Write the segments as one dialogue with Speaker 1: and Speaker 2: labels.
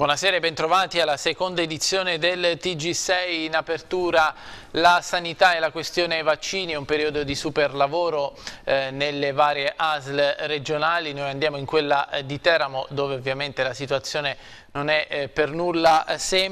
Speaker 1: Buonasera e bentrovati alla seconda edizione del TG6. In apertura la sanità e la questione vaccini, un periodo di super lavoro nelle varie ASL regionali. Noi andiamo in quella di Teramo, dove ovviamente la situazione non è per nulla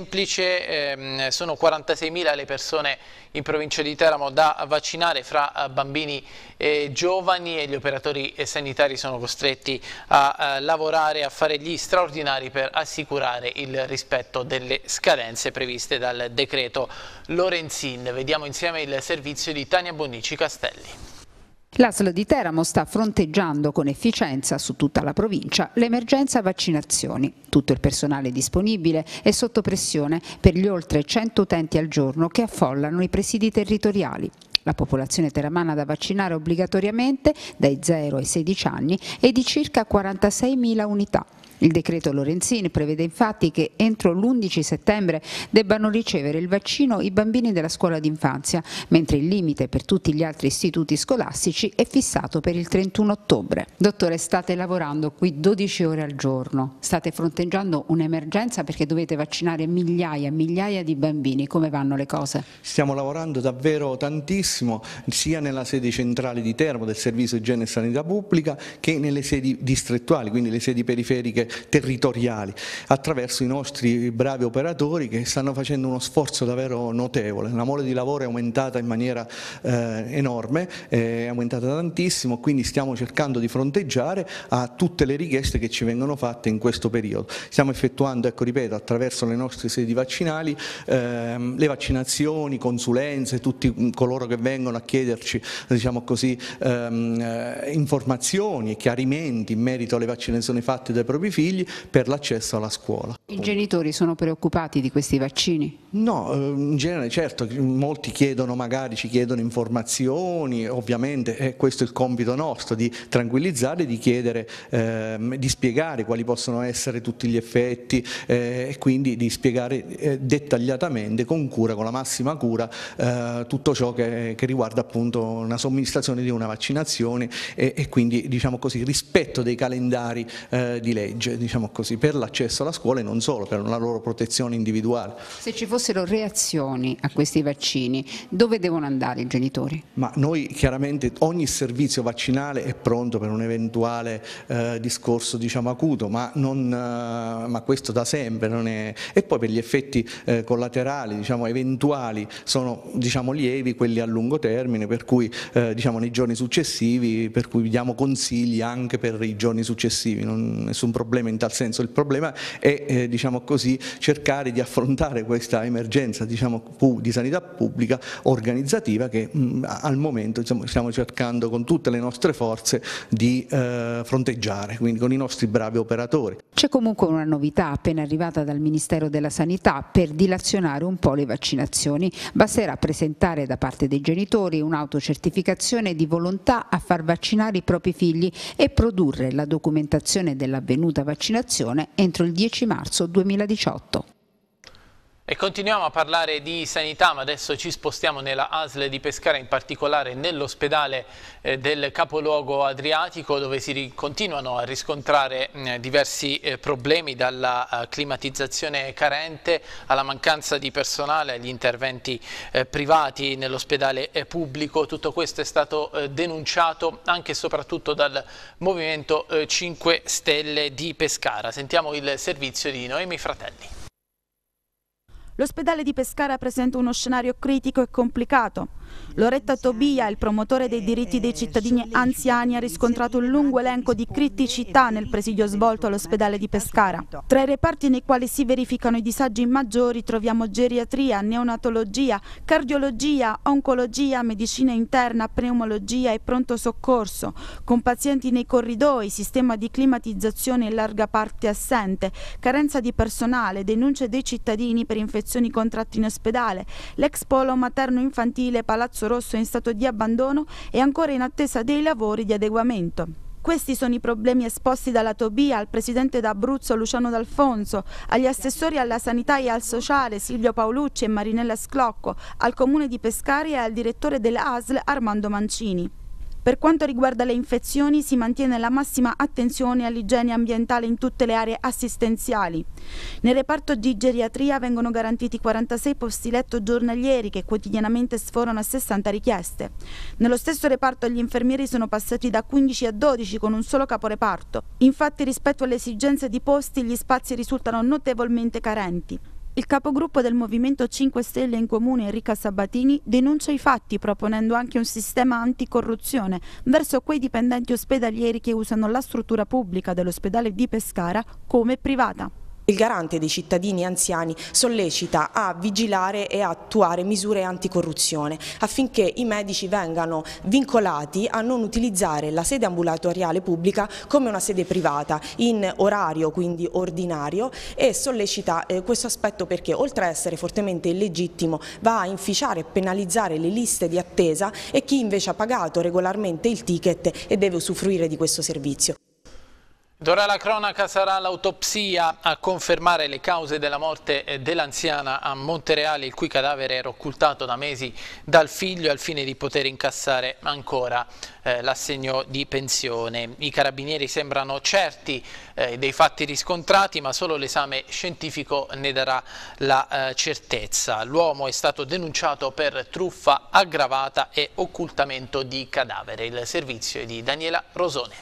Speaker 1: semplice. Sono 46.000 le persone in provincia di Teramo da vaccinare fra bambini e giovani, e gli operatori sanitari sono costretti a lavorare, a fare gli straordinari per assicurare il rispetto delle scadenze previste dal decreto Lorenzin. Vediamo insieme il servizio di Tania Bonnici Castelli.
Speaker 2: L'ASL di Teramo sta fronteggiando con efficienza su tutta la provincia l'emergenza vaccinazioni. Tutto il personale disponibile è sotto pressione per gli oltre 100 utenti al giorno che affollano i presidi territoriali. La popolazione teramana da vaccinare obbligatoriamente dai 0 ai 16 anni è di circa 46.000 unità. Il decreto Lorenzin prevede infatti che entro l'11 settembre debbano ricevere il vaccino i bambini della scuola d'infanzia, mentre il limite per tutti gli altri istituti scolastici è fissato per il 31 ottobre. Dottore, state lavorando qui 12 ore al giorno, state fronteggiando un'emergenza perché dovete vaccinare migliaia e migliaia di bambini. Come vanno le cose?
Speaker 3: Stiamo lavorando davvero tantissimo, sia nella sede centrale di Teramo del Servizio Igiene e Sanità Pubblica che nelle sedi distrettuali, quindi le sedi periferiche territoriali, attraverso i nostri bravi operatori che stanno facendo uno sforzo davvero notevole. La mole di lavoro è aumentata in maniera enorme, è aumentata tantissimo, quindi stiamo cercando di fronteggiare a tutte le richieste che ci vengono fatte in questo periodo. Stiamo effettuando, ecco, ripeto, attraverso le nostre sedi vaccinali le vaccinazioni, consulenze, tutti coloro che vengono a chiederci, diciamo così, informazioni e chiarimenti in merito alle vaccinazioni fatte dai propri figli per l'accesso alla scuola.
Speaker 2: I genitori sono preoccupati di questi vaccini?
Speaker 3: No, in genere certo, molti chiedono, magari ci chiedono informazioni, ovviamente è questo il compito nostro, di tranquillizzare, di chiedere, di spiegare quali possono essere tutti gli effetti e quindi di spiegare dettagliatamente, con cura, con la massima cura, tutto ciò che riguarda appunto una somministrazione di una vaccinazione e quindi, diciamo così, rispetto dei calendari di legge, diciamo così, per l'accesso alla scuola e non solo, per la loro protezione individuale.
Speaker 2: Se ci fossero reazioni a questi vaccini, dove devono andare i genitori? Ma
Speaker 3: noi chiaramente, ogni servizio vaccinale è pronto per un eventuale discorso, diciamo, acuto, ma questo da sempre non è. E poi per gli effetti collaterali, diciamo, eventuali sono, diciamo, lievi, quelli a lungo termine, per cui diciamo nei giorni successivi, per cui diamo consigli anche per i giorni successivi, nessun problema in tal senso. Il problema è diciamo così, cercare di affrontare questa emergenza, diciamo, di sanità pubblica organizzativa che al momento, insomma, stiamo cercando con tutte le nostre forze di fronteggiare, quindi con i nostri bravi operatori.
Speaker 2: C'è comunque una novità appena arrivata dal Ministero della Sanità per dilazionare un po' le vaccinazioni. Basterà presentare da parte dei genitori un'autocertificazione di volontà a far vaccinare i propri figli e produrre la documentazione dell'avvenuta vaccinazione entro il 10 marzo 2018.
Speaker 1: E continuiamo a parlare di sanità, ma adesso ci spostiamo nella ASL di Pescara, in particolare nell'ospedale del capoluogo adriatico, dove si continuano a riscontrare diversi problemi, dalla climatizzazione carente alla mancanza di personale, agli interventi privati nell'ospedale pubblico. Tutto questo è stato denunciato anche e soprattutto dal Movimento 5 Stelle di Pescara. Sentiamo il servizio di Noemi Fratelli.
Speaker 4: L'ospedale di Pescara presenta uno scenario critico e complicato. Loretta Tobia, il promotore dei diritti dei cittadini anziani, ha riscontrato un lungo elenco di criticità nel presidio svolto all'ospedale di Pescara. Tra i reparti nei quali si verificano i disagi maggiori troviamo geriatria, neonatologia, cardiologia, oncologia, medicina interna, pneumologia e pronto soccorso, con pazienti nei corridoi, sistema di climatizzazione in larga parte assente, carenza di personale, denunce dei cittadini per infezioni contratte in ospedale, l'ex polo materno-infantile Palazzo Rosso in stato di abbandono e ancora in attesa dei lavori di adeguamento. Questi sono i problemi esposti dalla Tobia al presidente d'Abruzzo Luciano D'Alfonso, agli assessori alla sanità e al sociale Silvio Paolucci e Marinella Sclocco, al comune di Pescara e al direttore dell'ASL Armando Mancini. Per quanto riguarda le infezioni, si mantiene la massima attenzione all'igiene ambientale in tutte le aree assistenziali. Nel reparto di geriatria vengono garantiti 46 posti letto giornalieri che quotidianamente sforano a 60 richieste. Nello stesso reparto gli infermieri sono passati da 15 a 12 con un solo caporeparto. Infatti, rispetto alle esigenze di posti, gli spazi risultano notevolmente carenti. Il capogruppo del Movimento 5 Stelle in Comune, Enrica Sabatini, denuncia i fatti proponendo anche un sistema anticorruzione verso quei dipendenti ospedalieri che usano la struttura pubblica dell'ospedale di Pescara come privata.
Speaker 5: Il garante dei cittadini anziani sollecita a vigilare e a attuare misure anticorruzione affinché i medici vengano vincolati a non utilizzare la sede ambulatoriale pubblica come una sede privata in orario quindi ordinario, e sollecita questo aspetto perché oltre a essere fortemente illegittimo va a inficiare e penalizzare le liste di attesa e chi invece ha pagato regolarmente il ticket e deve usufruire di questo servizio.
Speaker 1: D'ora la cronaca sarà l'autopsia a confermare le cause della morte dell'anziana a Montereale, il cui cadavere era occultato da mesi dal figlio al fine di poter incassare ancora l'assegno di pensione. I carabinieri sembrano certi dei fatti riscontrati, ma solo l'esame scientifico ne darà la certezza. L'uomo è stato denunciato per truffa aggravata e occultamento di cadavere. Il servizio è di Daniela Rosone.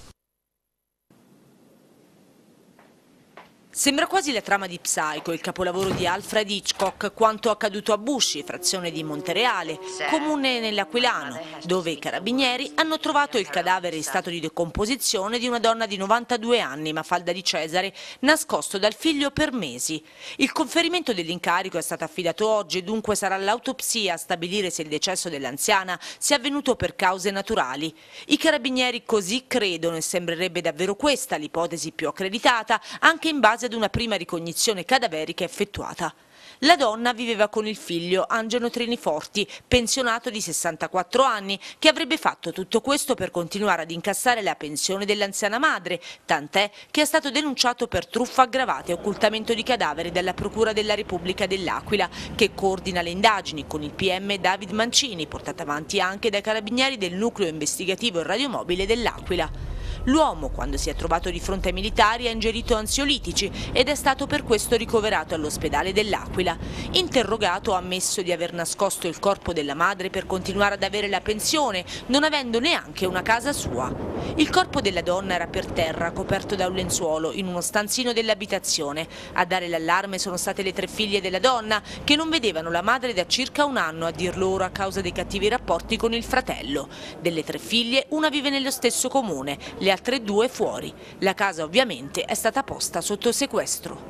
Speaker 6: Sembra quasi la trama di Psycho, il capolavoro di Alfred Hitchcock, quanto accaduto a Busci, frazione di Montereale, comune nell'Aquilano, dove i carabinieri hanno trovato il cadavere in stato di decomposizione di una donna di 92 anni, Mafalda di Cesare, nascosto dal figlio per mesi. Il conferimento dell'incarico è stato affidato oggi e dunque sarà l'autopsia a stabilire se il decesso dell'anziana sia avvenuto per cause naturali. I carabinieri così credono e sembrerebbe davvero questa l'ipotesi più accreditata, anche in base ad una prima ricognizione cadaverica effettuata. La donna viveva con il figlio Angelo Triniforti, pensionato di 64 anni, che avrebbe fatto tutto questo per continuare ad incassare la pensione dell'anziana madre, tant'è che è stato denunciato per truffa aggravata e occultamento di cadavere dalla Procura della Repubblica dell'Aquila, che coordina le indagini con il PM David Mancini, portata avanti anche dai carabinieri del nucleo investigativo e radiomobile dell'Aquila. L'uomo, quando si è trovato di fronte ai militari, ha ingerito ansiolitici ed è stato per questo ricoverato all'ospedale dell'Aquila. Interrogato, ha ammesso di aver nascosto il corpo della madre per continuare ad avere la pensione, non avendo neanche una casa sua. Il corpo della donna era per terra, coperto da un lenzuolo, in uno stanzino dell'abitazione. A dare l'allarme sono state le 3 figlie della donna, che non vedevano la madre da circa un anno, a dir loro, a causa dei cattivi rapporti con il fratello. Delle 3 figlie, una vive nello stesso comune, le altre 2 fuori. La casa ovviamente è stata posta sotto sequestro.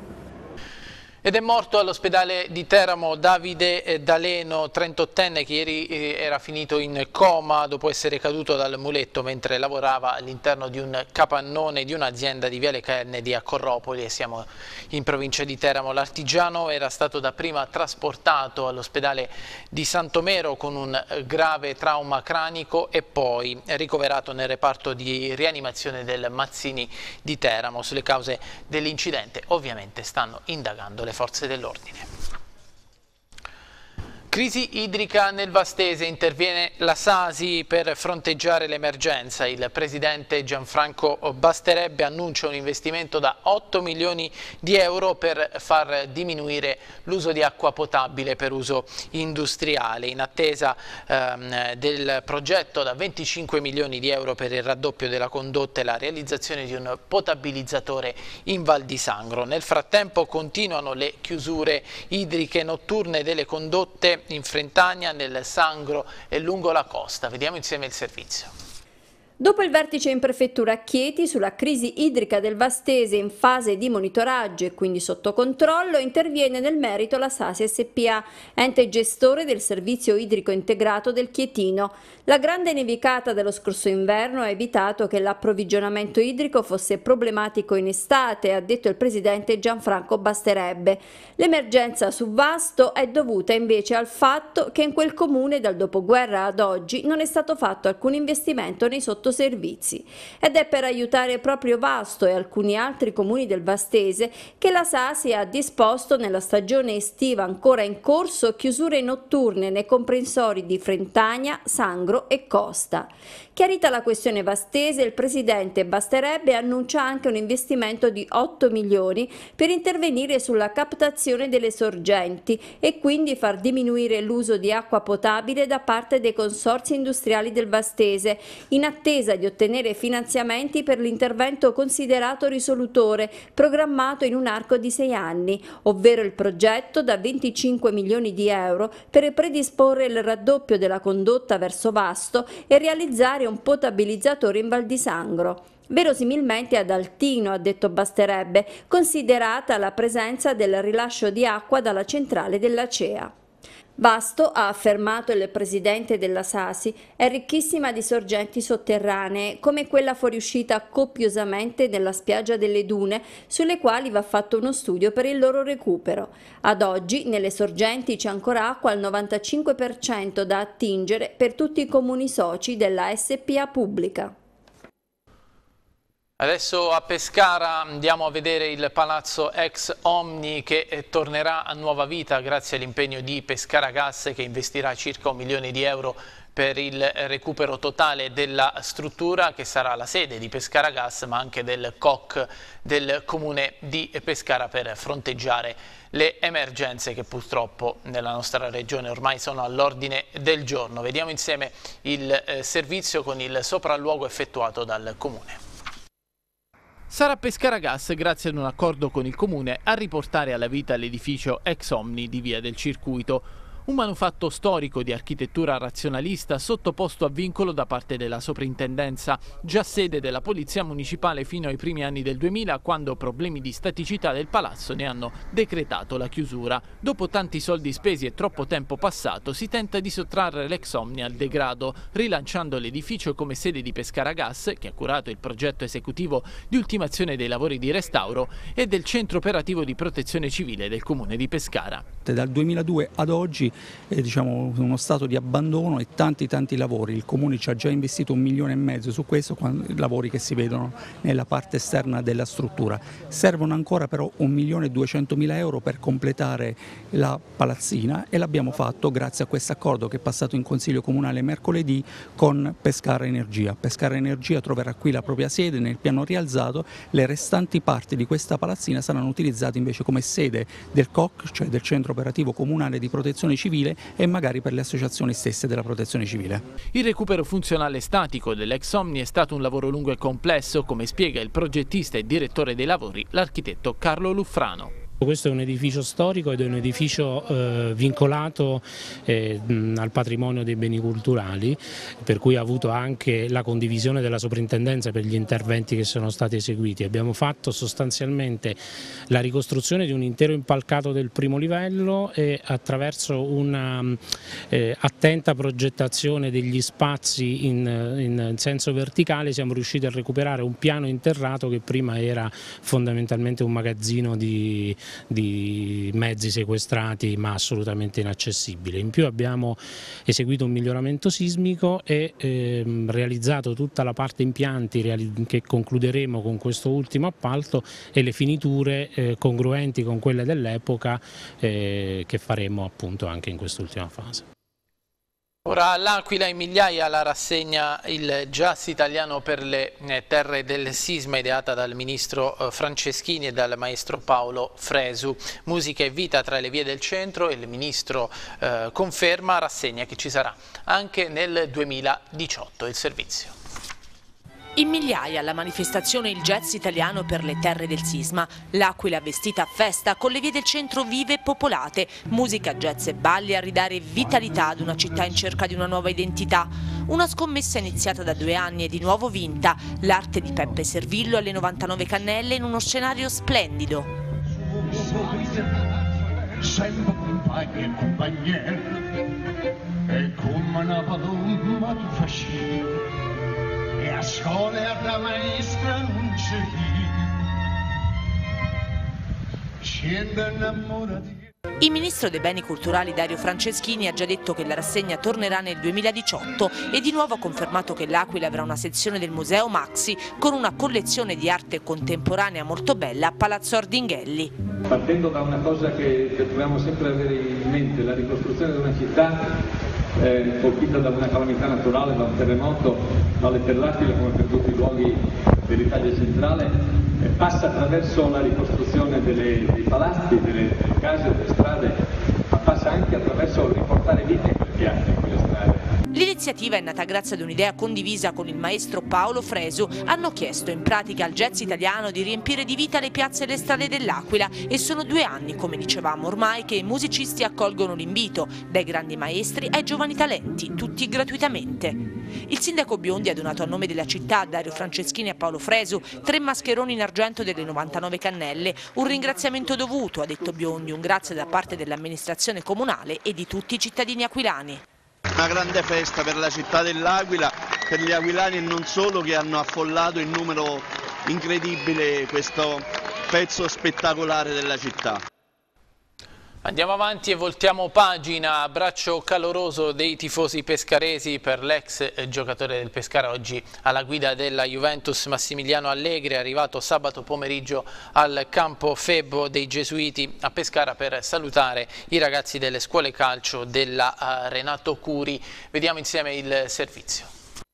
Speaker 1: Ed è morto all'ospedale di Teramo Davide D'Aleno, 38enne, che ieri era finito in coma dopo essere caduto dal muletto mentre lavorava all'interno di un capannone di un'azienda di Viale Kennedy a Corropoli, e siamo in provincia di Teramo. L'artigiano era stato dapprima trasportato all'ospedale di Santomero con un grave trauma cranico e poi ricoverato nel reparto di rianimazione del Mazzini di Teramo. Sulle cause dell'incidente ovviamente stanno indagando le forze dell'ordine. Crisi idrica nel Vastese, interviene la Sasi per fronteggiare l'emergenza. Il presidente Gianfranco Basterebbe annuncia un investimento da 8 milioni di euro per far diminuire l'uso di acqua potabile per uso industriale, in attesa del progetto da 25 milioni di euro per il raddoppio della condotta e la realizzazione di un potabilizzatore in Val di Sangro. Nel frattempo continuano le chiusure idriche notturne delle condotte in Frentania, nel Sangro e lungo la costa. Vediamo insieme il servizio.
Speaker 7: Dopo il vertice in prefettura a Chieti sulla crisi idrica del Vastese in fase di monitoraggio e quindi sotto controllo, interviene nel merito la Sasi SpA, ente gestore del servizio idrico integrato del Chietino. La grande nevicata dello scorso inverno ha evitato che l'approvvigionamento idrico fosse problematico in estate, ha detto il presidente Gianfranco Basterebbe. L'emergenza su Vasto è dovuta invece al fatto che in quel comune dal dopoguerra ad oggi non è stato fatto alcun investimento nei sottoscrittori autoservizi. Ed è per aiutare proprio Vasto e alcuni altri comuni del Vastese che la SASI ha disposto nella stagione estiva ancora in corso chiusure notturne nei comprensori di Frentagna, Sangro e Costa. Chiarita la questione vastese, il presidente Basterebbe annuncia anche un investimento di 8 milioni per intervenire sulla captazione delle sorgenti e quindi far diminuire l'uso di acqua potabile da parte dei consorzi industriali del Vastese, in attesa di ottenere finanziamenti per l'intervento considerato risolutore, programmato in un arco di 6 anni, ovvero il progetto da 25 milioni di euro per predisporre il raddoppio della condotta verso Vasto e realizzare un potabilizzatore in Val di Sangro. Verosimilmente ad Altino, ha detto Basterebbe, considerata la presenza del rilascio di acqua dalla centrale dell'Acea. Vasto, ha affermato il presidente della SASI, è ricchissima di sorgenti sotterranee, come quella fuoriuscita copiosamente nella spiaggia delle Dune, sulle quali va fatto uno studio per il loro recupero. Ad oggi nelle sorgenti c'è ancora acqua al 95% da attingere per tutti i comuni soci della SPA pubblica.
Speaker 1: Adesso a Pescara andiamo a vedere il palazzo ex Omni che tornerà a nuova vita grazie all'impegno di Pescara Gas, che investirà circa 1 milione di euro per il recupero totale della struttura, che sarà la sede di Pescara Gas ma anche del COC del comune di Pescara, per fronteggiare le emergenze che purtroppo nella nostra regione ormai sono all'ordine del giorno. Vediamo insieme il servizio con il sopralluogo effettuato dal comune. Sarà Pescara Gas, grazie ad un accordo con il comune, a riportare alla vita l'edificio ex Omni di Via del Circuito. Un manufatto storico di architettura razionalista sottoposto a vincolo da parte della soprintendenza, già sede della Polizia Municipale fino ai primi anni del 2000, quando problemi di staticità del palazzo ne hanno decretato la chiusura. Dopo tanti soldi spesi e troppo tempo passato, si tenta di sottrarre l'ex Omni al degrado, rilanciando l'edificio come sede di Pescara Gas, che ha curato il progetto esecutivo di ultimazione dei lavori di restauro, e del centro operativo di protezione civile del comune di Pescara.
Speaker 8: Dal 2002 ad oggi diciamo uno stato di abbandono e tanti lavori. Il comune ci ha già investito 1,5 milioni su questo, lavori che si vedono nella parte esterna della struttura. Servono ancora però 1.200.000 euro per completare la palazzina, e l'abbiamo fatto grazie a questo accordo che è passato in Consiglio Comunale mercoledì con Pescara Energia. Pescara Energia troverà qui la propria sede nel piano rialzato. Le restanti parti di questa palazzina saranno utilizzate invece come sede del COC, cioè del Centro Operativo Comunale di Protezione Civile, e magari per le associazioni stesse della protezione civile.
Speaker 1: Il recupero funzionale statico dell'ex Omni è stato un lavoro lungo e complesso, come spiega il progettista e direttore dei lavori, l'architetto Carlo Luffrano.
Speaker 9: Questo è un edificio storico ed è un edificio vincolato al patrimonio dei beni culturali, per cui ha avuto anche la condivisione della soprintendenza per gli interventi che sono stati eseguiti. Abbiamo fatto sostanzialmente la ricostruzione di un intero impalcato del primo livello, e attraverso una attenta progettazione degli spazi in senso verticale siamo riusciti a recuperare un piano interrato che prima era fondamentalmente un magazzino di mezzi sequestrati ma assolutamente inaccessibile. In più abbiamo eseguito un miglioramento sismico e realizzato tutta la parte impianti che concluderemo con questo ultimo appalto, e le finiture congruenti con quelle dell'epoca che faremo appunto anche in quest'ultima fase.
Speaker 1: Ora all'Aquila, in Migliaia, la rassegna Il Jazz Italiano per le terre del sisma, ideata dal ministro Franceschini e dal maestro Paolo Fresu. Musica e vita tra le vie del centro, il ministro conferma, rassegna che ci sarà anche nel 2018. Il servizio.
Speaker 6: In Migliaia la manifestazione Il Jazz Italiano per le terre del sisma. L'Aquila vestita a festa, con le vie del centro vive e popolate. Musica, jazz e balli a ridare vitalità ad una città in cerca di una nuova identità. Una scommessa iniziata da 2 anni e di nuovo vinta. L'arte di Peppe Servillo alle 99 cannelle in uno scenario splendido.
Speaker 10: Sempre compagni e compagnere, e come una padumma tu fasci. E a scuola da maestra non c'è chi, scende innamorati.
Speaker 6: Il ministro dei beni culturali Dario Franceschini ha già detto che la rassegna tornerà nel 2018 e di nuovo ha confermato che l'Aquila avrà una sezione del Museo Maxi con una collezione di arte contemporanea molto bella a Palazzo Ardinghelli.
Speaker 11: Partendo da una cosa che dobbiamo sempre avere in mente, la ricostruzione di una città colpita da una calamità naturale, da un terremoto, vale per l'Aquila come per tutti i luoghi dell'Italia centrale, passa attraverso la ricostruzione dei palazzi, delle case, delle strade, ma passa anche attraverso il riportare vita in quelle piazze, in quelle strade.
Speaker 6: L'iniziativa è nata grazie ad un'idea condivisa con il maestro Paolo Fresu. Hanno chiesto in pratica al jazz italiano di riempire di vita le piazze e le strade dell'Aquila e sono 2 anni, come dicevamo ormai, che i musicisti accolgono l'invito, dai grandi maestri ai giovani talenti, tutti gratuitamente. Il sindaco Biondi ha donato a nome della città, a Dario Franceschini e a Paolo Fresu, 3 mascheroni in argento delle 99 cannelle. Un ringraziamento dovuto, ha detto Biondi, un grazie da parte dell'amministrazione comunale e di tutti i cittadini aquilani.
Speaker 12: Una grande festa per la città dell'Aquila, per gli aquilani e non solo, che hanno affollato in numero incredibile questo pezzo spettacolare della città.
Speaker 1: Andiamo avanti e voltiamo pagina. Abbraccio caloroso dei tifosi pescaresi per l'ex giocatore del Pescara, oggi alla guida della Juventus, Massimiliano Allegri, è arrivato sabato pomeriggio al campo Febo dei Gesuiti a Pescara per salutare i ragazzi delle scuole calcio della Renato Curi. Vediamo insieme il servizio.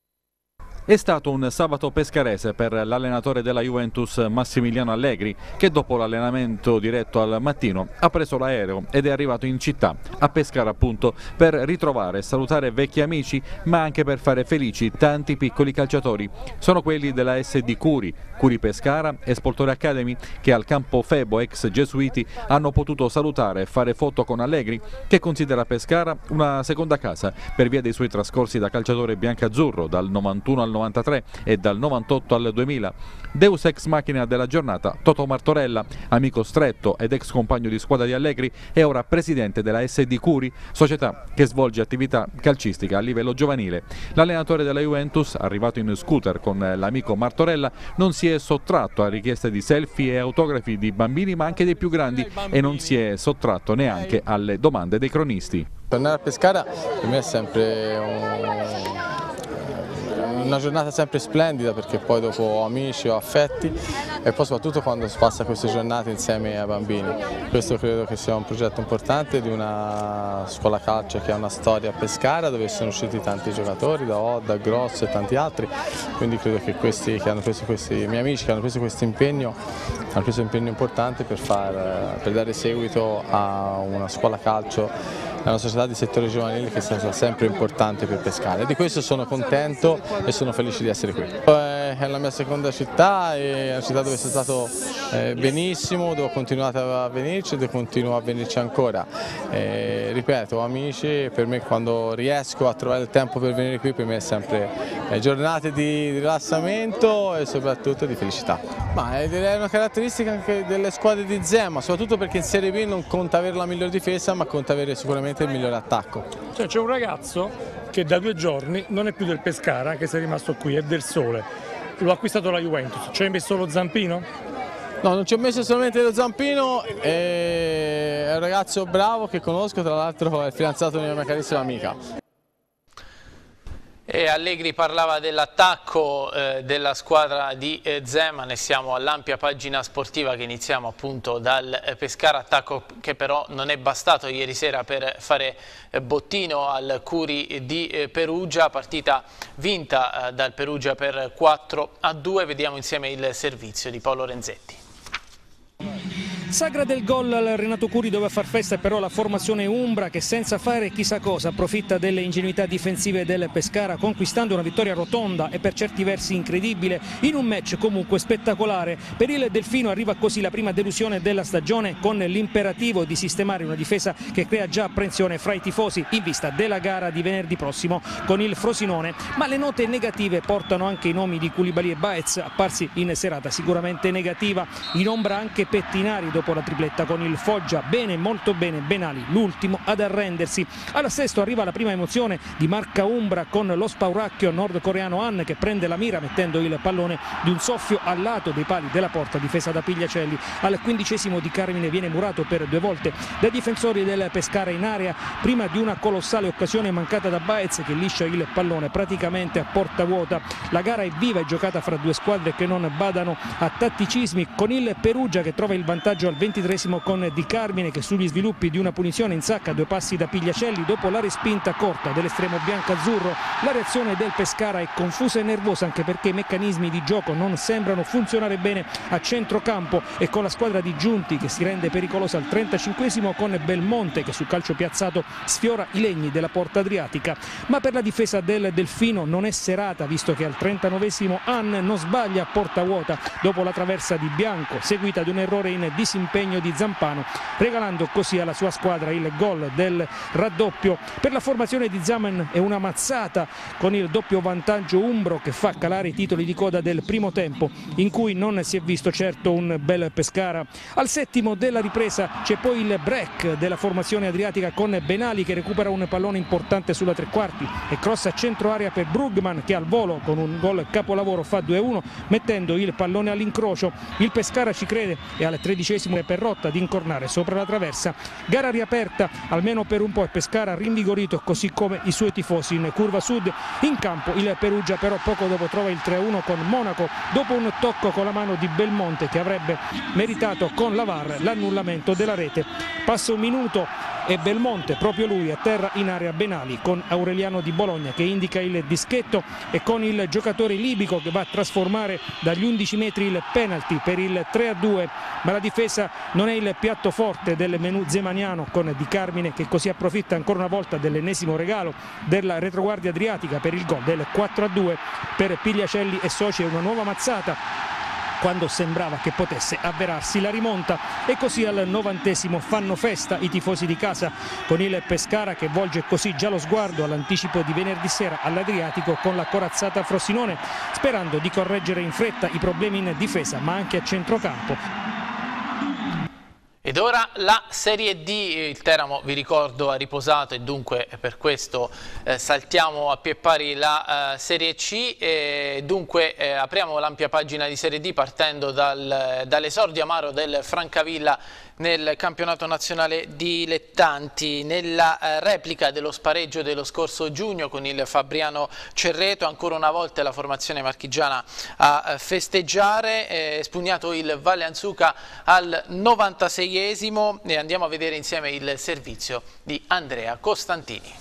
Speaker 13: È stato un sabato pescarese per l'allenatore della Juventus Massimiliano Allegri, che dopo l'allenamento diretto al mattino ha preso l'aereo ed è arrivato in città, a Pescara appunto, per ritrovare e salutare vecchi amici, ma anche per fare felici tanti piccoli calciatori. Sono quelli della SD Curi, Curi Pescara e Spoltore Academy, che al campo Febo ex Gesuiti hanno potuto salutare e fare foto con Allegri, che considera Pescara una seconda casa per via dei suoi trascorsi da calciatore biancazzurro dal 91 al 93 e dal 98 al 2000. Deus ex machina della giornata, Toto Martorella, amico stretto ed ex compagno di squadra di Allegri, è ora presidente della SD Curi, società che svolge attività calcistica a livello giovanile. L'allenatore della Juventus, arrivato in scooter con l'amico Martorella, non si è sottratto a richieste di selfie e autografi di bambini ma anche dei più grandi e non si è sottratto neanche alle domande dei cronisti.
Speaker 14: Tornare a Pescara per me è sempre una giornata sempre splendida, perché poi dopo ho amici, ho affetti e poi soprattutto quando si passa queste giornate insieme ai bambini. Questo credo che sia un progetto importante di una scuola calcio che ha una storia a Pescara, dove sono usciti tanti giocatori, da Odda, Grosso e tanti altri, quindi credo che questi miei amici che hanno preso questo impegno, hanno preso un impegno importante per dare seguito a una scuola calcio, è una società di settore giovanile che è stata sempre importante per Pescara, e di questo sono contento e sono felice di essere qui. È la mia seconda città, è una città dove sono stato benissimo, dove ho continuato a venirci e dove continuo a venirci ancora. Ripeto, ho amici, e per me quando riesco a trovare il tempo per venire qui, per me è sempre giornate di rilassamento e soprattutto di felicità. Ma è una caratteristica anche delle squadre di Zema, soprattutto perché in Serie B non conta avere la miglior difesa, ma conta avere sicuramente il migliore attacco.
Speaker 15: Cioè, c'è un ragazzo che da 2 giorni non è più del Pescara, che si è rimasto qui, è del Sole. Lo ha acquistato la Juventus. Ci hai messo lo zampino?
Speaker 14: No, non ci ho messo solamente lo zampino, è un ragazzo bravo che conosco, tra l'altro è il fidanzato di una mia carissima amica.
Speaker 1: E Allegri parlava dell'attacco della squadra di Zeman, e siamo all'ampia pagina sportiva che iniziamo appunto dal Pescara, attacco che però non è bastato ieri sera per fare bottino al Curi di Perugia, partita vinta dal Perugia per 4-2, vediamo insieme il servizio di Paolo Renzetti.
Speaker 16: Sagra del gol al Renato Curi, dove a far festa però la formazione umbra, che senza fare chissà cosa approfitta delle ingenuità difensive del Pescara, conquistando una vittoria rotonda e per certi versi incredibile in un match comunque spettacolare. Per il Delfino arriva così la prima delusione della stagione, con l'imperativo di sistemare una difesa che crea già apprensione fra i tifosi in vista della gara di venerdì prossimo con il Frosinone. Ma le note negative portano anche i nomi di Koulibaly e Baez, apparsi in serata sicuramente negativa. In ombra anche Pettinari, dopo dopo la tripletta con il Foggia bene, molto bene, Benali l'ultimo ad arrendersi. Al sesto arriva la prima emozione di marca Umbra con lo spauracchio nordcoreano Han che prende la mira mettendo il pallone di un soffio al lato dei pali della porta, difesa da Pigliacelli. Al 15° Di Carmine viene murato per 2 volte dai difensori del Pescara in area prima di una colossale occasione mancata da Baez che liscia il pallone praticamente a porta vuota. La gara è viva e giocata fra 2 squadre che non badano a tatticismi, con il Perugia che trova il vantaggio al 23° con Di Carmine che sugli sviluppi di una punizione insacca 2 passi da Pigliacelli dopo la respinta corta dell'estremo biancazzurro. La reazione del Pescara è confusa e nervosa anche perché i meccanismi di gioco non sembrano funzionare bene a centrocampo e con la squadra di Giunti che si rende pericolosa al 35° con Belmonte che su calcio piazzato sfiora i legni della porta adriatica. Ma per la difesa del Delfino non è serata, visto che al 39° Han non sbaglia a porta vuota dopo la traversa di Bianco seguita di un errore in disimpegno di Zampano, regalando così alla sua squadra il gol del raddoppio. Per la formazione di Zaman è una mazzata con il doppio vantaggio umbro che fa calare i titoli di coda del primo tempo, in cui non si è visto certo un bel Pescara. Al 7° della ripresa c'è poi il break della formazione adriatica con Benali che recupera un pallone importante sulla tre quarti e cross a centro area per Brugman che al volo con un gol capolavoro fa 2-1 mettendo il pallone all'incrocio. Il Pescara ci crede e al 13° per Rotta di incornare sopra la traversa. Gara riaperta almeno per un po' e Pescara rinvigorito così come i suoi tifosi in curva sud. In campo il Perugia però poco dopo trova il 3-1 con Monaco dopo un tocco con la mano di Belmonte che avrebbe meritato con la VAR l'annullamento della rete. Passa un minuto e Belmonte, proprio lui, atterra in area Benali con Aureliano Di Bologna che indica il dischetto e con il giocatore libico che va a trasformare dagli 11 metri il penalty per il 3-2, ma la difesa non è il piatto forte del menù zemaniano con Di Carmine che così approfitta ancora una volta dell'ennesimo regalo della retroguardia adriatica per il gol del 4-2 per Pigliacelli e soci. È una nuova mazzata quando sembrava che potesse avverarsi la rimonta e così al 90° fanno festa i tifosi di casa con il Pescara che volge così già lo sguardo all'anticipo di venerdì sera all'Adriatico con la corazzata Frosinone, sperando di correggere in fretta i problemi in difesa ma anche a centrocampo.
Speaker 1: Ed ora la Serie D, il Teramo vi ricordo ha riposato e dunque per questo saltiamo a pie pari la Serie C e dunque apriamo l'ampia pagina di Serie D partendo dall'esordio amaro del Francavilla nel campionato nazionale dilettanti. Nella replica dello spareggio dello scorso giugno con il Fabriano Cerreto ancora una volta la formazione marchigiana a festeggiare, spugnato il Valle Anzuca al 96esimo e andiamo a vedere insieme il servizio di Andrea Costantini.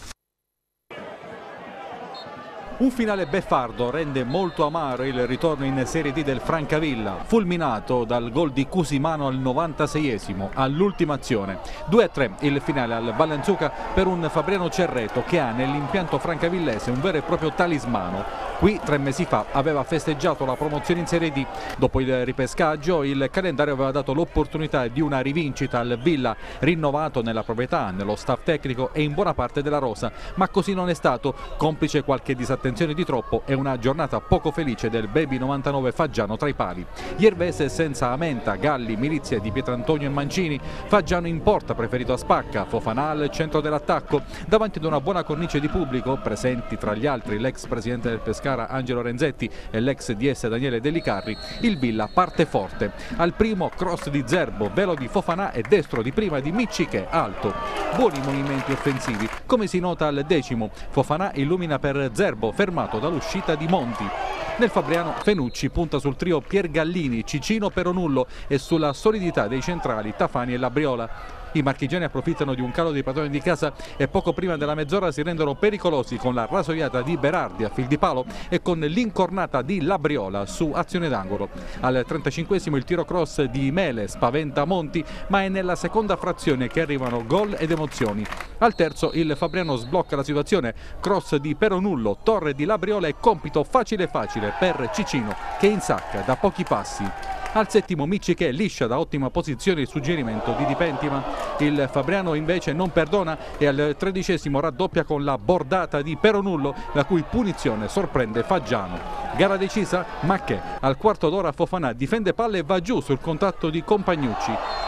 Speaker 13: Un finale beffardo rende molto amaro il ritorno in Serie D del Francavilla, fulminato dal gol di Cusimano al 96esimo, all'ultima azione. 2-3 il finale al Valle Anzuca per un Fabriano Cerreto che ha nell'impianto francavillese un vero e proprio talismano. Qui 3 mesi fa aveva festeggiato la promozione in Serie D. Dopo il ripescaggio il calendario aveva dato l'opportunità di una rivincita al Villa, rinnovato nella proprietà, nello staff tecnico e in buona parte della rosa, ma così non è stato, complice qualche disattenzione di troppo e una giornata poco felice del Baby 99 Faggiano tra i pali. Iervese senza Amenta, Galli, Milizia di Pietrantonio e Mancini, Faggiano in porta preferito a Spacca, Fofanà al centro dell'attacco, davanti ad una buona cornice di pubblico, presenti tra gli altri l'ex presidente del Pescara Angelo Renzetti e l'ex DS Daniele Delicarri, il Villa parte forte. Al primo cross di Zerbo, velo di Fofanà e destro di prima di Micciche, alto. Buoni movimenti offensivi, come si nota al 10°, Fofanà illumina per Zerbo, fermato dall'uscita di Monti. Nel Fabriano Fenucci punta sul trio Piergallini, Cicino, Peronullo e sulla solidità dei centrali Tafani e Labriola. I marchigiani approfittano di un calo dei padroni di casa e poco prima della mezz'ora si rendono pericolosi con la rasoiata di Berardi a fil di palo e con l'incornata di Labriola su azione d'angolo. Al 35esimo il tiro cross di Mele spaventa Monti, ma è nella seconda frazione che arrivano gol ed emozioni. Al terzo il Fabriano sblocca la situazione, cross di Peronullo, torre di Labriola e compito facile per Cicino che insacca da pochi passi. Al 7° Micciche liscia da ottima posizione il suggerimento di Di Pentima. Il Fabriano invece non perdona e al 13° raddoppia con la bordata di Peronullo, la cui punizione sorprende Faggiano. Gara decisa? Ma che? Al quarto d'ora Fofanà difende palle e va giù sul contatto di Compagnucci.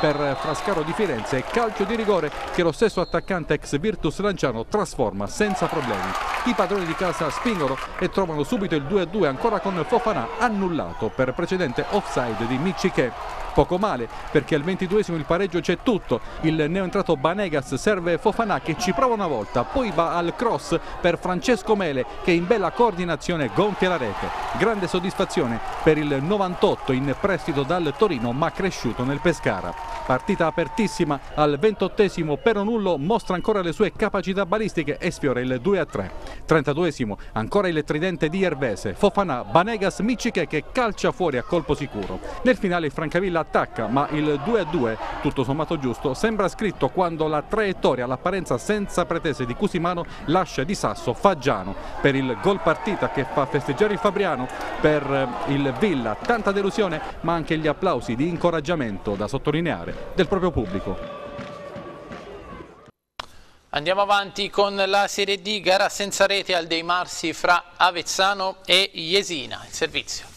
Speaker 13: per Frascaro di Firenze, calcio di rigore che lo stesso attaccante ex Virtus Lanciano trasforma senza problemi. I padroni di casa spingono e trovano subito il 2-2 ancora con Fofana annullato per precedente offside di Miccichè. Poco male, perché al 22esimo il pareggio c'è tutto. Il neoentrato Banegas serve Fofana che ci prova una volta, poi va al cross per Francesco Mele che in bella coordinazione gonfia la rete. Grande soddisfazione per il 98 in prestito dal Torino ma cresciuto nel Pescara. Partita apertissima, al 28esimo Peronullo mostra ancora le sue capacità balistiche e sfiora il 2-3. 32esimo ancora il tridente di Ervese, Fofana, Banegas, Miccichè che calcia fuori a colpo sicuro. Nel finale il Francavilla attacca, ma il 2-2, tutto sommato giusto, sembra scritto quando la traiettoria all'apparenza senza pretese di Cusimano lascia di sasso Faggiano per il gol partita che fa festeggiare il Fabriano. Per il Villa tanta delusione ma anche gli applausi di incoraggiamento da sottolineare del proprio pubblico.
Speaker 1: Andiamo avanti con la Serie D, gara senza rete al Dei Marsi fra Avezzano e Jesina. Il servizio.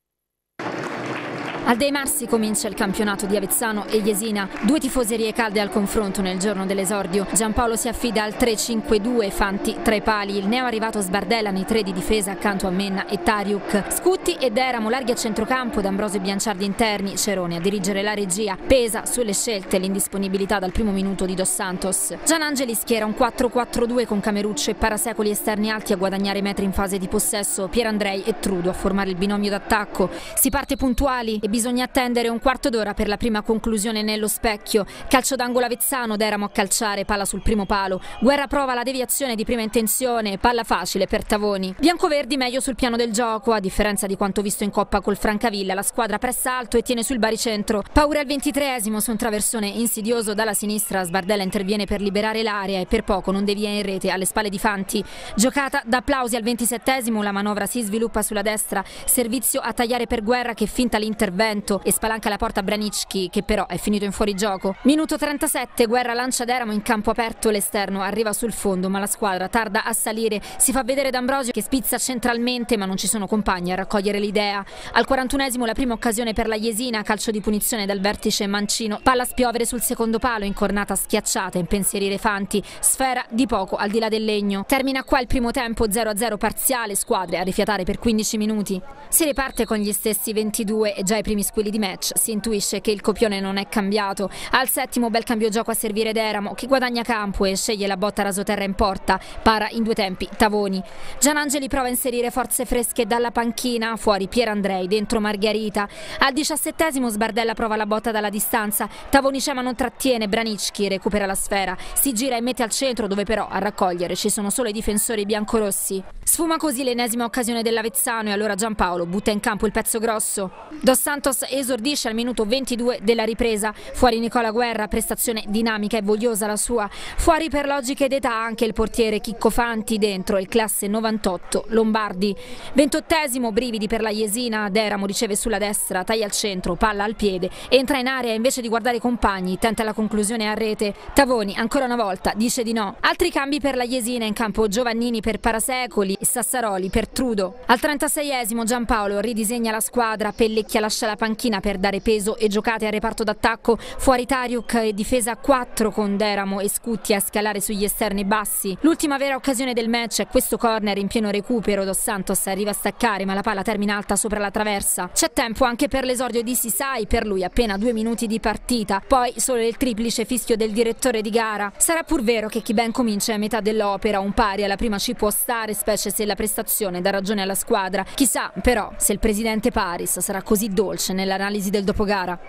Speaker 17: Al Dei Marsi comincia il campionato di Avezzano e Jesina, due tifoserie calde al confronto nel giorno dell'esordio. Giampaolo si affida al 3-5-2, Fanti tra i pali, il neo arrivato sbardella nei tre di difesa accanto a Menna e Tariuk. Scutti e Deramo larghi a centrocampo, D'Ambrosio e Bianciardi interni, Cerone a dirigere la regia. Pesa sulle scelte l'indisponibilità dal primo minuto di Dos Santos. Gianangeli schiera un 4-4-2 con Cameruccio e Parasecoli esterni alti a guadagnare metri in fase di possesso, Pierandrei e Trudo a formare il binomio d'attacco. Si parte puntuali e bisogna attendere un quarto d'ora per la prima conclusione nello specchio. Calcio d'angolo Avezzano, Deramo a calciare, palla sul primo palo. Guerra prova la deviazione di prima intenzione, palla facile per Tavoni. Biancoverdi meglio sul piano del gioco, a differenza di quanto visto in Coppa col Francavilla, la squadra pressa alto e tiene sul baricentro. Paura al 23esimo su un traversone insidioso dalla sinistra, Sbardella interviene per liberare l'area e per poco non devia in rete alle spalle di Fanti. Giocata da applausi al 27esimo, la manovra si sviluppa sulla destra, servizio a tagliare per Guerra che finta l'intervento e spalanca la porta a Branicchi che però è finito in fuorigioco. Minuto 37, Guerra lancia Deramo in campo aperto, l'esterno arriva sul fondo ma la squadra tarda a salire, si fa vedere D'Ambrosio che spizza centralmente ma non ci sono compagni a raccogliere l'idea. Al 41esimo la prima occasione per la Jesina, calcio di punizione dal vertice Mancino, palla a spiovere sul secondo palo, incornata schiacciata, impensierire Fanti, sfera di poco al di là del legno. Termina qua il primo tempo, 0-0 parziale, squadre a rifiatare per 15 minuti. Si riparte con gli stessi 22 e già i primi squilli di match si intuisce che il copione non è cambiato. Al settimo bel cambio gioco a servire Deramo che guadagna campo e sceglie la botta rasoterra in porta, para in due tempi Tavoni. Gianangeli prova a inserire forze fresche dalla panchina, fuori Pierandrei, dentro Margherita. Al 17esimo Sbardella prova la botta dalla distanza, Tavoni c'è ma non trattiene, Branicchi recupera la sfera, si gira e mette al centro dove però a raccogliere ci sono solo i difensori biancorossi. Sfuma così l'ennesima occasione dell'Avezzano e allora Giampaolo butta in campo il pezzo grosso. Dos Santos esordisce al minuto 22 della ripresa, fuori Nicola Guerra, prestazione dinamica e vogliosa la sua, fuori per logiche d'età anche il portiere Chicco Fanti, dentro il classe 98 Lombardi. 28esimo, brividi per la Jesina, Deramo riceve sulla destra, taglia al centro, palla al piede, entra in area invece di guardare i compagni, tenta la conclusione a rete, Tavoni ancora una volta dice di no. Altri cambi per la Jesina, in campo Giovannini per Parasecoli e Sassaroli per Trudo. Al 36esimo Giampaolo ridisegna la squadra, Pellecchia lascia la panchina per dare peso e giocate al reparto d'attacco, fuori Tariuk e difesa a 4 con Deramo e Scutti a scalare sugli esterni bassi. L'ultima vera occasione del match è questo corner in pieno recupero, Dos Santos arriva a staccare ma la palla termina alta sopra la traversa. C'è tempo anche per l'esordio di Sisai, per lui appena 2 minuti di partita, poi solo il triplice fischio del direttore di gara. Sarà pur vero che chi ben comincia è a metà dell'opera, un pari alla prima ci può stare, specie se la prestazione dà ragione alla squadra. Chissà però se il presidente Paris sarà così dolce nell'analisi del dopogara.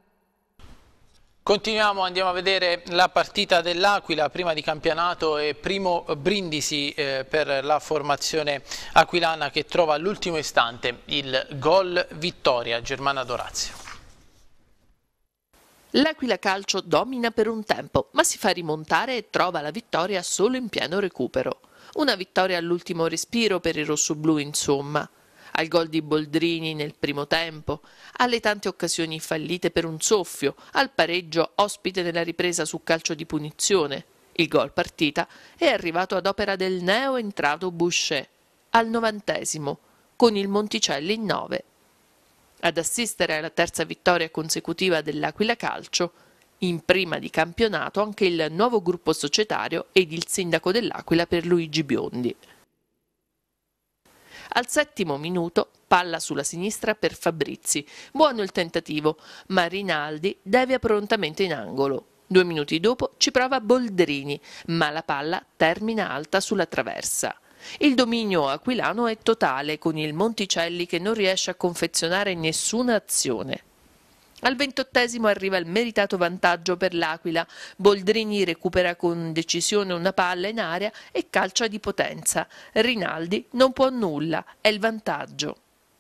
Speaker 1: Continuiamo, andiamo a vedere la partita dell'Aquila, prima di campionato e primo brindisi per la formazione aquilana che trova all'ultimo istante il gol vittoria. Germana Dorazio.
Speaker 18: L'Aquila Calcio domina per un tempo, ma si fa rimontare e trova la vittoria solo in pieno recupero. Una vittoria all'ultimo respiro per i rossoblù, insomma. Al gol di Boldrini nel primo tempo, alle tante occasioni fallite per un soffio, al pareggio ospite nella ripresa su calcio di punizione. Il gol partita è arrivato ad opera del neo entrato Boucher, al 90esimo, con il Monticelli in 9. Ad assistere alla terza vittoria consecutiva dell'Aquila Calcio, In prima di campionato anche il nuovo gruppo societario ed il sindaco dell'Aquila Pierluigi Biondi. Al 7° minuto, palla sulla sinistra per Fabrizi. Buono il tentativo, ma Rinaldi devia prontamente in angolo. 2 minuti dopo ci prova Boldrini, ma la palla termina alta sulla traversa. Il dominio aquilano è totale, con il Monticelli che non riesce a confezionare nessuna azione. Al 28° arriva il meritato vantaggio per l'Aquila. Boldrini recupera con decisione una palla in aria e calcia di potenza. Rinaldi non può nulla, è il vantaggio.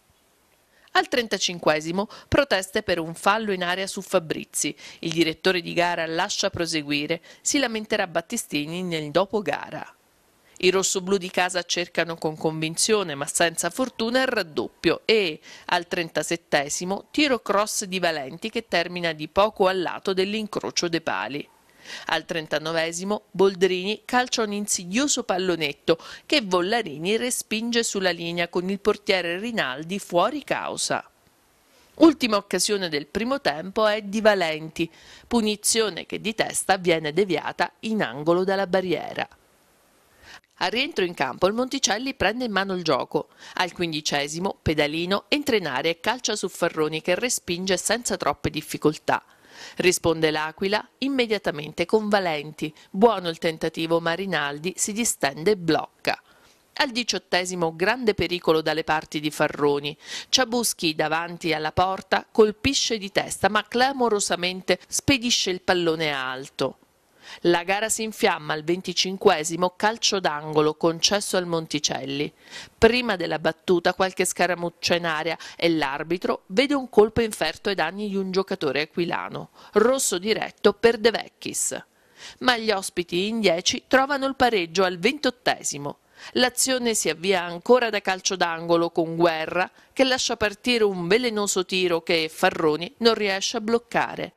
Speaker 18: Al 35° proteste per un fallo in area su Fabrizi. Il direttore di gara lascia proseguire. Si lamenterà Battistini nel dopogara. I rossoblù di casa cercano con convinzione ma senza fortuna il raddoppio e, al 37° tiro cross di Valenti che termina di poco al lato dell'incrocio dei pali. Al 39° Boldrini calcia un insidioso pallonetto che Vollarini respinge sulla linea con il portiere Rinaldi fuori causa. Ultima occasione del primo tempo è di Valenti, punizione che di testa viene deviata in angolo dalla barriera. Al rientro in campo il Monticelli prende in mano il gioco. Al 15° Pedalino entra in area e calcia su Farroni che respinge senza troppe difficoltà. Risponde l'Aquila immediatamente con Valenti. Buono il tentativo ma Rinaldi si distende e blocca. Al 18° grande pericolo dalle parti di Farroni. Ciabuschi davanti alla porta colpisce di testa ma clamorosamente spedisce il pallone alto. La gara si infiamma al 25° calcio d'angolo concesso al Monticelli. Prima della battuta qualche scaramuccia in aria e l'arbitro vede un colpo inferto ai danni di un giocatore aquilano. Rosso diretto per De Vecchis. Ma gli ospiti in 10 trovano il pareggio al 28°. L'azione si avvia ancora da calcio d'angolo con Guerra che lascia partire un velenoso tiro che Farroni non riesce a bloccare.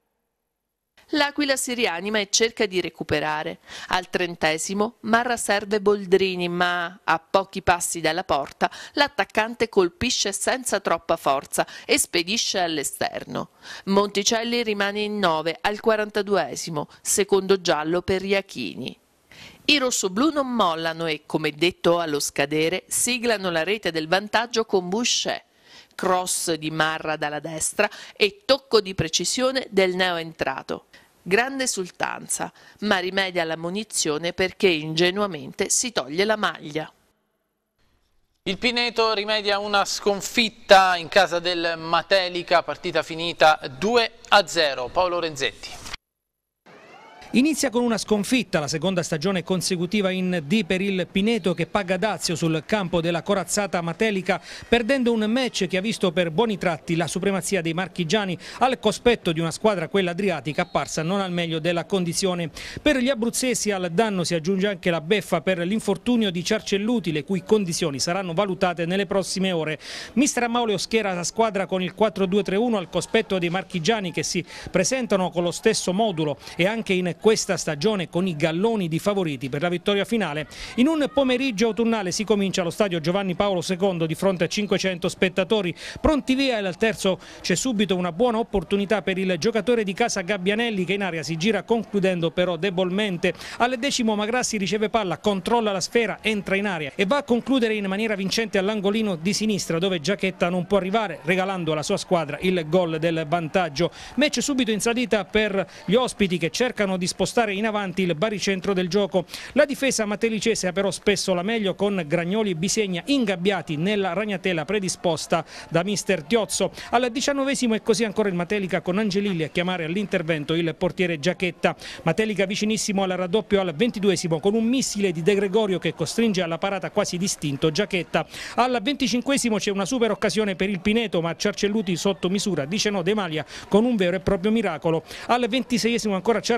Speaker 18: L'Aquila si rianima e cerca di recuperare. Al 30° Marra serve Boldrini ma, a pochi passi dalla porta, l'attaccante colpisce senza troppa forza e spedisce all'esterno. Monticelli rimane in 9 al 42°, secondo giallo per Iachini. I rossoblù non mollano e, come detto allo scadere, siglano la rete del vantaggio con Boucher. Cross di Marra dalla destra e tocco di precisione del neoentrato. Grande esultanza, ma rimedia alla munizione perché ingenuamente si toglie la maglia.
Speaker 1: Il Pineto rimedia una sconfitta in casa del Matelica, partita finita 2-0. Paolo Renzetti.
Speaker 16: Inizia con una sconfitta, la seconda stagione consecutiva in D per il Pineto che paga dazio sul campo della corazzata Matelica, perdendo un match che ha visto per buoni tratti la supremazia dei marchigiani al cospetto di una squadra, quella adriatica, apparsa non al meglio della condizione. Per gli abruzzesi al danno si aggiunge anche la beffa per l'infortunio di Ciarcelluti, le cui condizioni saranno valutate nelle prossime ore. Mister Amauleo schiera la squadra con il 4-2-3-1 al cospetto dei marchigiani che si presentano con lo stesso modulo e anche in questa stagione con i galloni di favoriti per la vittoria finale. In un pomeriggio autunnale si comincia allo stadio Giovanni Paolo II di fronte a 500 spettatori. Pronti via e al terzo c'è subito una buona opportunità per il giocatore di casa Gabbianelli che in area si gira concludendo però debolmente. Al 10° Magrassi riceve palla, controlla la sfera, entra in area e va a concludere in maniera vincente all'angolino di sinistra dove Giacchetta non può arrivare, regalando alla sua squadra il gol del vantaggio. Match subito in salita per gli ospiti che cercano di spostare in avanti il baricentro del gioco. La difesa matelicese ha però spesso la meglio con Gragnoli e Bisegna ingabbiati nella ragnatela predisposta da mister Tiozzo. Al 19° è così ancora il Matelica con Angelilli a chiamare all'intervento il portiere Giacchetta. Matelica vicinissimo al raddoppio al 22° con un missile di De Gregorio che costringe alla parata quasi distinto Giacchetta. Al 25° c'è una super occasione per il Pineto ma Ciarcelluti sotto misura dice no De Maglia con un vero e proprio miracolo. Al 26° ancora Ciarcelluti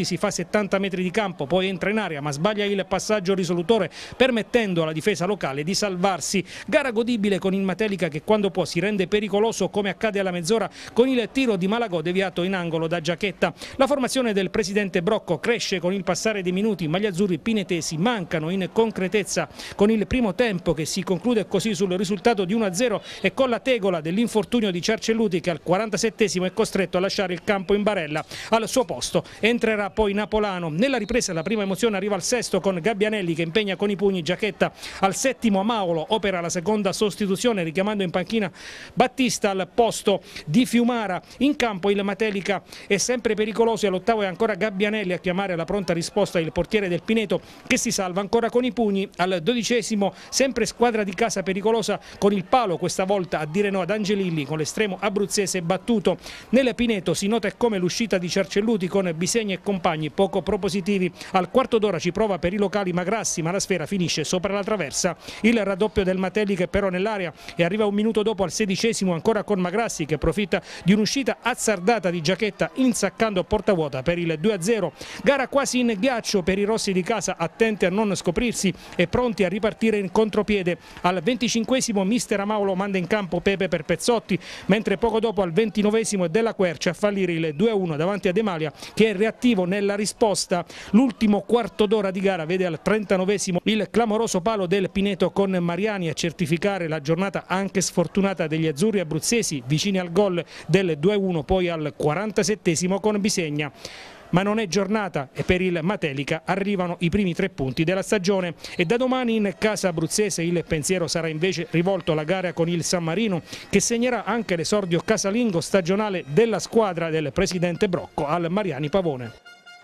Speaker 16: Pezzzotti si fa 70 metri di campo, poi entra in area ma sbaglia il passaggio risolutore, permettendo alla difesa locale di salvarsi. Gara godibile con il Matelica che quando può si rende pericoloso, come accade alla mezz'ora con il tiro di Malagò deviato in angolo da Giachetta. La formazione del presidente Brocco cresce con il passare dei minuti, ma gli azzurri pinetesi mancano in concretezza con il primo tempo che si conclude così sul risultato di 1-0 e con la tegola dell'infortunio di Cercelluti che al 47esimo è costretto a lasciare il campo in barella. Al suo posto entrerà poi Napolano. Nella ripresa la prima emozione arriva al sesto con Gabbianelli che impegna con i pugni Giachetta. Al settimo Maolo opera la seconda sostituzione richiamando in panchina Battista al posto di Fiumara. In campo il Matelica è sempre pericoloso e all'ottavo è ancora Gabbianelli a chiamare la pronta risposta il portiere del Pineto che si salva ancora con i pugni. Al 12esimo sempre squadra di casa pericolosa con il palo questa volta a dire no ad Angelilli con l'estremo abruzzese battuto. Nel Pineto si nota come l'uscita di Cercelluti con Bisegni e compagni poco propositivi. Al quarto d'ora ci prova per i locali Magrassi ma la sfera finisce sopra la traversa. Il raddoppio del Matelica è però nell'area e arriva un minuto dopo al 16esimo ancora con Magrassi che approfitta di un'uscita azzardata di Giachetta insaccando a porta vuota per il 2-0. Gara quasi in ghiaccio per i rossi di casa, attenti a non scoprirsi e pronti a ripartire in contropiede. Al 25esimo mister Amaulo manda in campo Pepe per Pezzotti, mentre poco dopo al 29esimo è Della Quercia a fallire il 2-1 davanti a De Malia che è reattivo nella risposta. L'ultimo quarto d'ora di gara vede al 39esimo il clamoroso palo del Pineto con Mariani a certificare la giornata anche sfortunata degli azzurri abruzzesi vicini al gol del 2-1 poi al 47esimo con Bisegna. Ma non è giornata e per il Matelica arrivano i primi 3 punti della stagione e da domani in casa abruzzese il pensiero sarà invece rivolto alla gara con il San Marino che segnerà anche l'esordio casalingo stagionale della squadra del presidente Brocco al Mariani Pavone.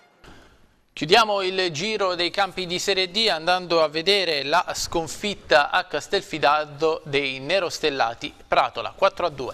Speaker 1: Chiudiamo il giro dei campi di Serie D andando a vedere la sconfitta a Castelfidardo dei nerostellati Pratola 4-2.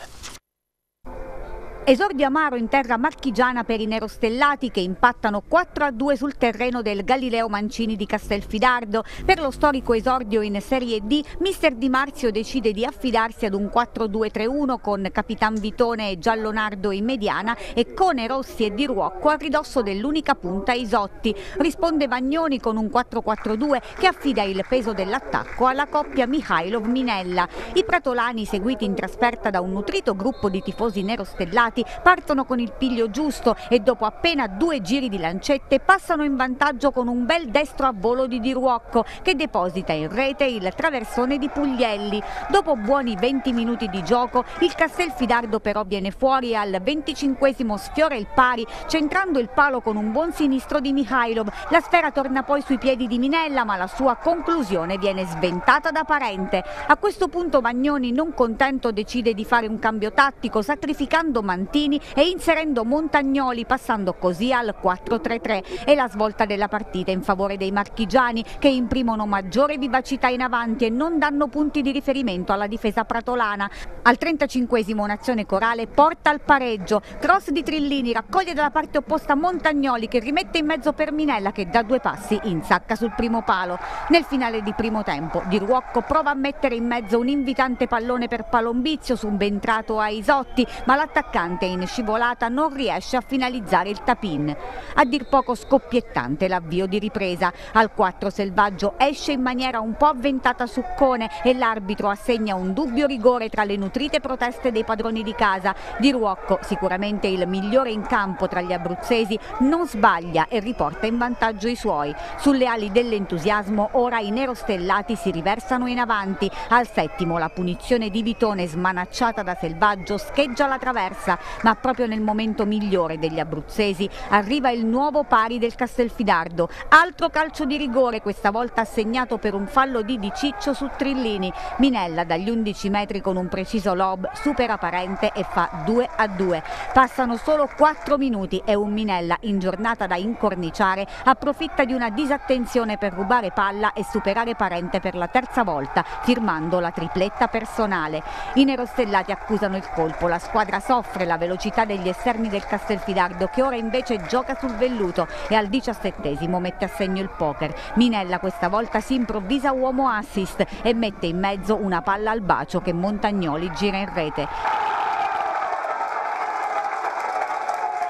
Speaker 19: Esordio amaro in terra marchigiana per i nerostellati che impattano 4-2 sul terreno del Galileo Mancini di Castelfidardo. Per lo storico esordio in Serie D, mister Di Marzio decide di affidarsi ad un 4-2-3-1 con Capitan Vitone e Giallonardo in mediana e Cone, Rossi e Di Ruocco a ridosso dell'unica punta Isotti. Risponde Vagnoni con un 4-4-2 che affida il peso dell'attacco alla coppia Mihailov-Minella. I pratolani, seguiti in trasferta da un nutrito gruppo di tifosi nerostellati, partono con il piglio giusto e dopo appena 2 giri di lancette passano in vantaggio con un bel destro a volo di Di Ruocco che deposita in rete il traversone di Puglielli. Dopo buoni 20 minuti di gioco il Castelfidardo però viene fuori e al 25esimo sfiora il pari centrando il palo con un buon sinistro di Mihailov. La sfera torna poi sui piedi di Minella ma la sua conclusione viene sventata da Parente. A questo punto Vagnoni, non contento, decide di fare un cambio tattico sacrificando Mantini e inserendo Montagnoli, passando così al 4-3-3 e la svolta della partita in favore dei marchigiani che imprimono maggiore vivacità in avanti e non danno punti di riferimento alla difesa pratolana. Al 35esimo un'azione corale porta al pareggio, cross di Trillini raccoglie dalla parte opposta Montagnoli che rimette in mezzo per Minella che da 2 passi insacca sul primo palo. Nel finale di primo tempo Di Ruocco prova a mettere in mezzo un invitante pallone per Palombizio subentrato a Isotti ma l'attaccante in scivolata non riesce a finalizzare il tap-in. A dir poco scoppiettante l'avvio di ripresa. Al 4 Selvaggio esce in maniera un po' avventata su Cone e l'arbitro assegna un dubbio rigore tra le nutrite proteste dei padroni di casa. Di Ruocco, sicuramente il migliore in campo tra gli abruzzesi, non sbaglia e riporta in vantaggio i suoi. Sulle ali dell'entusiasmo ora i nerostellati si riversano in avanti. Al 7° la punizione di Vitone smanacciata da Selvaggio scheggia la traversa, ma proprio nel momento migliore degli abruzzesi arriva il nuovo pari del Castelfidardo. Altro calcio di rigore, questa volta assegnato per un fallo di Ciccio su Trillini. Minella dagli 11 metri con un preciso lob supera Parente e fa 2-2. Passano solo 4 minuti e un Minella in giornata da incorniciare approfitta di una disattenzione per rubare palla e superare Parente per la terza volta, firmando la tripletta personale. I nerostellati accusano il colpo, la squadra soffre la velocità degli esterni del Castelfidardo che ora invece gioca sul velluto e al 17esimo mette a segno il poker. Minella questa volta si improvvisa uomo assist e mette in mezzo una palla al bacio che Montagnoli gira in rete.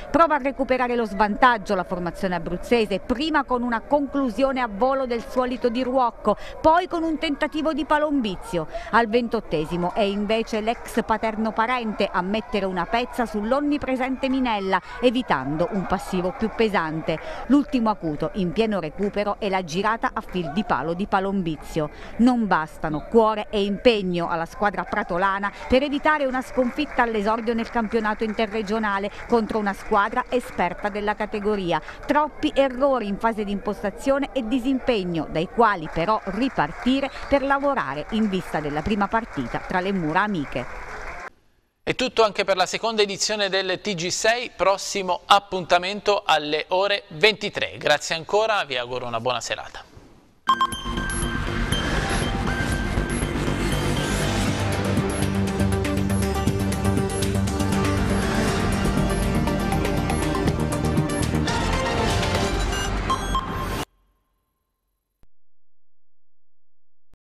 Speaker 19: Prova a recuperare lo svantaggio la formazione abruzzese, prima con una conclusione a volo del solito Di Ruocco, poi con un tentativo di Palombizio. Al 28esimo è invece l'ex paterno parente a mettere una pezza sull'onnipresente Minella, evitando un passivo più pesante. L'ultimo acuto in pieno recupero è la girata a fil di palo di Palombizio. Non bastano cuore e impegno alla squadra pratolana per evitare una sconfitta all'esordio nel campionato interregionale contro una squadra esperta della categoria. Troppi errori in fase di impostazione e disimpegno, dai quali però ripartire per lavorare in vista della prima partita tra le mura amiche.
Speaker 1: È tutto anche per la seconda edizione del TG6, prossimo appuntamento alle ore 23. Grazie ancora, vi auguro una buona serata.